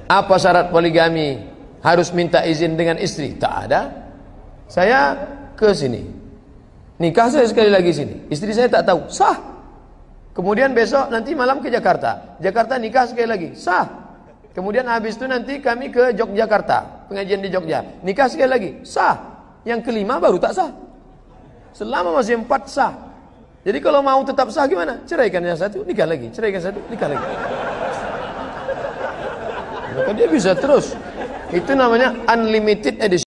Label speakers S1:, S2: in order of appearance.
S1: Apa syarat poligami? Harus minta izin dengan istri? Tak ada. Saya ke sini, nikah saya sekali lagi sini, istri saya tak tahu, sah. Kemudian besok nanti malam ke Jakarta, Jakarta nikah sekali lagi, sah. Kemudian habis itu nanti kami ke Yogyakarta, pengajian di Jogja, nikah sekali lagi, sah. Yang kelima baru tak sah. Selama masih 4 sah. Jadi kalau mau tetap sah gimana? Ceraikan yang satu, nikah lagi, ceraikan satu, nikah lagi. Maka dia bisa terus. Itu namanya unlimited edition.